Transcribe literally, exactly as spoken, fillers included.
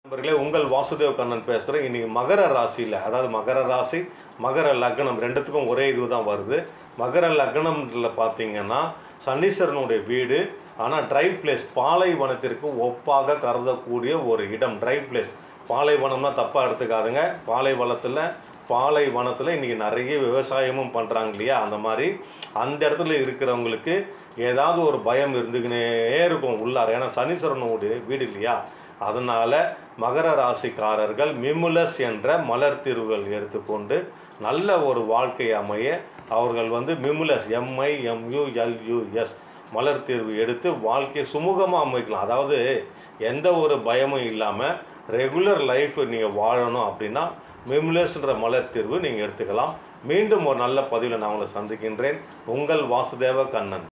நண்பர்களே, உங்கள் வாசுதேவ கண்ணன் பேசுகிறேன். இன்றைக்கி மகர ராசியில், அதாவது மகர ராசி மகர லக்னம் ரெண்டுத்துக்கும் ஒரே இது தான் வருது. மகர லக்னம்ல பார்த்தீங்கன்னா சனீஸ்வரனுடைய வீடு. ஆனால் ட்ரை பிளேஸ், பாலைவனத்திற்கு ஒப்பாக கருதக்கூடிய ஒரு இடம் ட்ரை பிளேஸ். பாலைவனம்னா தப்பாக எடுத்துக்காதுங்க. பாலைவனத்தில் பாலைவனத்தில் இன்றைக்கி நிறைய விவசாயமும் பண்ணுறாங்க இல்லையா, அந்த மாதிரி அந்த இடத்துல இருக்கிறவங்களுக்கு ஏதாவது ஒரு பயம் இருந்துக்கினே இருக்கும் உள்ளார. ஏன்னா சனீஸ்வரனுடைய வீடு இல்லையா. அதனால் மகர ராசிக்காரர்கள் மிமுலஸ் என்ற மலர் தீர்வுகள் எடுத்துக்கொண்டு நல்ல ஒரு வாழ்க்கை அமைய அவர்கள் வந்து மிமுலஸ் எம்ஐ எம்யூஎல்யூஎஸ் மலர் தீர்வு எடுத்து வாழ்க்கையை சுமூகமாக அமைக்கலாம். அதாவது எந்த ஒரு பயமும் இல்லாமல் ரெகுலர் லைஃப் நீங்கள் வாழணும் அப்படின்னா மிமுலஸ்ன்ற மலர் தீர்வு நீங்கள் எடுத்துக்கலாம். மீண்டும் ஒரு நல்ல பதிவில் நான் உங்களை சந்திக்கின்றேன். உங்கள் வாசுதேவ கண்ணன்.